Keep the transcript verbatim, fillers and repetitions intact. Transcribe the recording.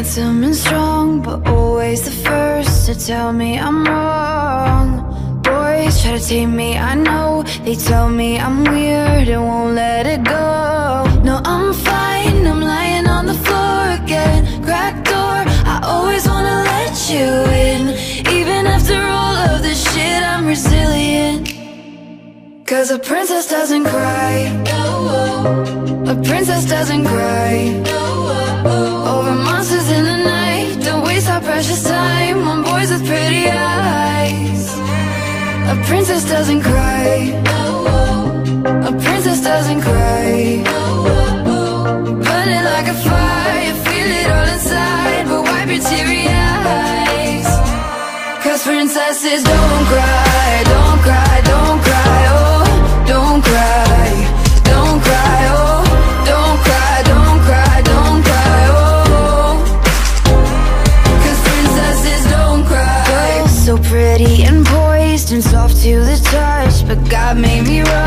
handsome and strong, but always the first to tell me I'm wrong. Boys try to tame me, I know. They tell me I'm weird and won't let it go. No, I'm fine, I'm lying on the floor again. Cracked door, I always wanna let you in. Even after all of this shit, I'm resilient. Cause a princess doesn't cry. A princess doesn't cry over monsters in the night. Don't waste our precious time on boys with pretty eyes. A princess doesn't cry. A princess doesn't cry. Burning like a fire, feel it all inside, but wipe your teary eyes. Cause princesses don't cry, don't cry, don't cry, oh, don't cry, don't cry, oh, don't cry, don't cry, don't cry, oh. Cause princesses don't cry. Girls so pretty and poised and soft to the touch, but God made me right.